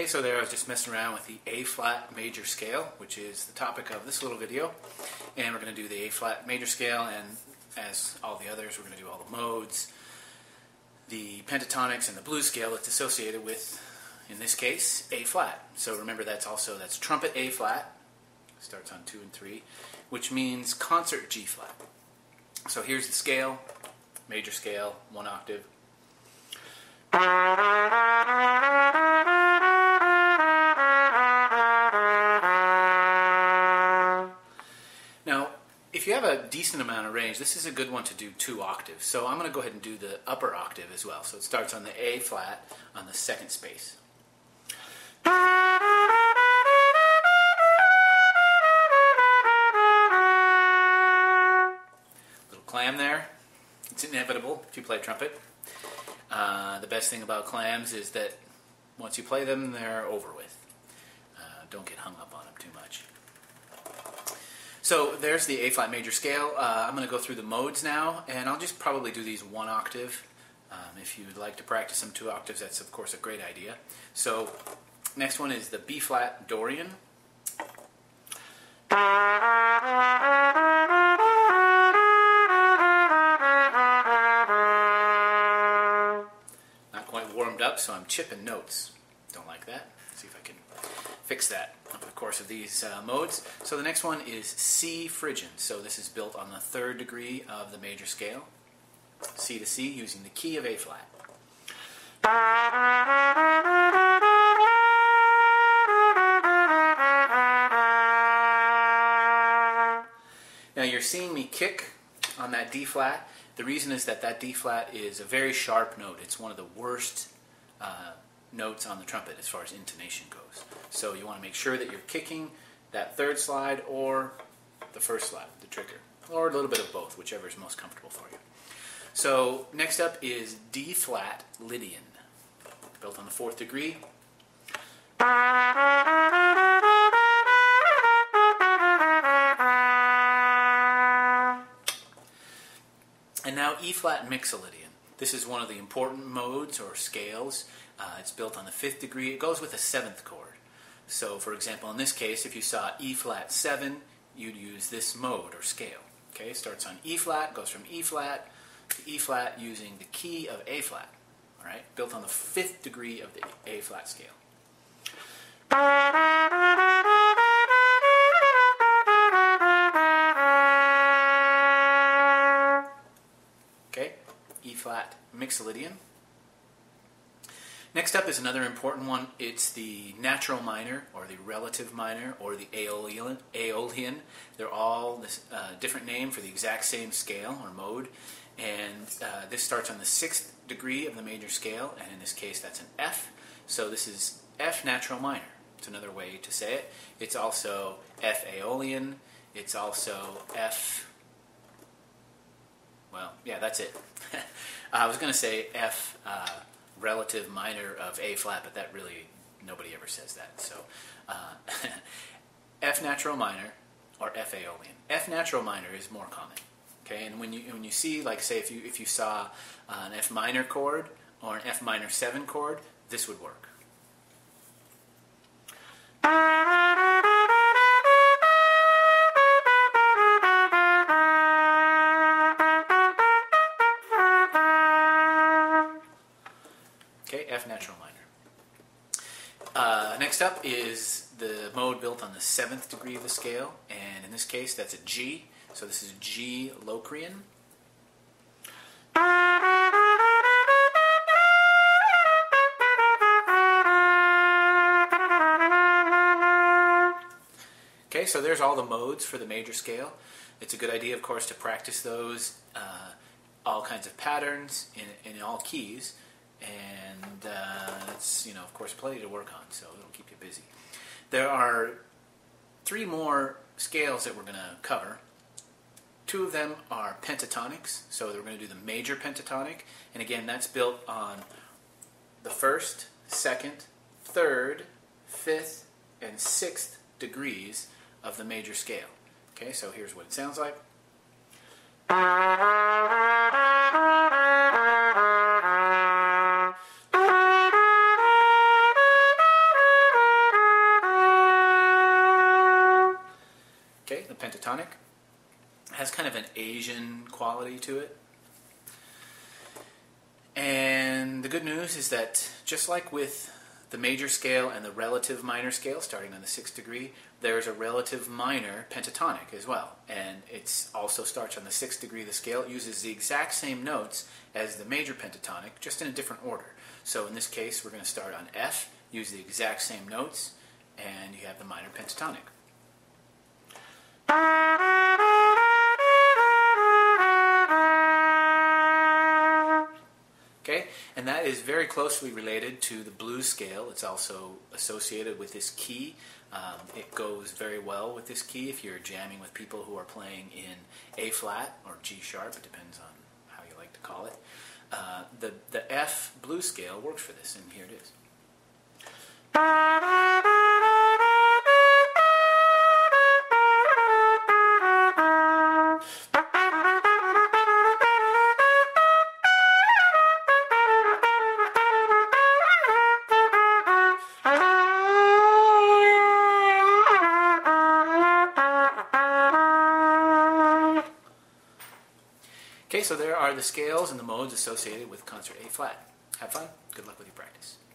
so there I was just messing around with the A-flat major scale, which is the topic of this little video. And we're going to do the A-flat major scale, and as all the others, we're going to do all the modes, the pentatonics, and the blues scale that's associated with, in this case, A-flat. So remember that's trumpet A-flat, starts on 2 and 3, which means concert G-flat. So here's the scale, major scale, 1 octave. Now, if you have a decent amount of range, this is a good one to do 2 octaves. So I'm going to go ahead and do the upper octave as well. So it starts on the A flat on the second space. Little clam there. It's inevitable if you play trumpet. The best thing about clams is that once you play them, they're over with. Don't get hung up on them too much. So there's the A-flat major scale. I'm going to go through the modes now, and I'll just probably do these 1 octave. If you'd like to practice them 2 octaves, that's of course a great idea. So next one is the B-flat Dorian. Not quite warmed up, so I'm chipping notes. Don't like that. See if I can fix that over the course of these modes. So the next one is C Phrygian. So this is built on the 3rd degree of the major scale. C to C using the key of A flat. Now you're seeing me kick on that D flat. The reason is that D flat is a very sharp note. It's one of the worst notes on the trumpet as far as intonation goes. So you want to make sure that you're kicking that 3rd slide or the 1st slide, the trigger, or a little bit of both, whichever is most comfortable for you. So next up is D flat Lydian, built on the 4th degree. And now E flat Mixolydian. This is one of the important modes or scales. It's built on the 5th degree. It goes with a 7th chord. So for example, in this case, if you saw E flat 7, you'd use this mode or scale. Okay, starts on E flat, goes from E flat to E flat using the key of A flat. All right, built on the 5th degree of the A flat scale. Okay, E flat Mixolydian. Next up is another important one. It's the natural minor, or the relative minor, or the Aeolian. They're all this different name for the exact same scale or mode. And this starts on the 6th degree of the major scale, and in this case that's an F. So this is F natural minor. It's another way to say it. It's also F Aeolian. It's also F... Well, yeah, that's it. I was going to say F... relative minor of A flat, but that really, nobody ever says that. So F natural minor or F Aeolian. F natural minor is more common. Okay, and when you see, like, say if you saw an F minor chord or an F minor 7 chord, this would work. Okay, F natural minor. Next up is the mode built on the 7th degree of the scale, and in this case that's a G. So this is G Locrian. Okay, so there's all the modes for the major scale. It's a good idea, of course, to practice those, all kinds of patterns in all keys. And it's, of course, plenty to work on, so it'll keep you busy. There are 3 more scales that we're going to cover. 2 of them are pentatonics, so we're going to do the major pentatonic, and again, that's built on the 1st, 2nd, 3rd, 5th, and 6th degrees of the major scale. Okay, so here's what it sounds like. Asian quality to it. And the good news is that just like with the major scale and the relative minor scale, starting on the 6th degree, there's a relative minor pentatonic as well. And it also starts on the 6th degree of the scale. It uses the exact same notes as the major pentatonic, just in a different order. So in this case, we're going to start on F, use the exact same notes, and you have the minor pentatonic. Okay, and that is very closely related to the blues scale. It's also associated with this key. It goes very well with this key if you're jamming with people who are playing in A flat or G sharp. It depends on how you like to call it. The F blues scale works for this, and here it is. Okay, so there are the scales and the modes associated with concert A flat. Have fun. Good luck with your practice.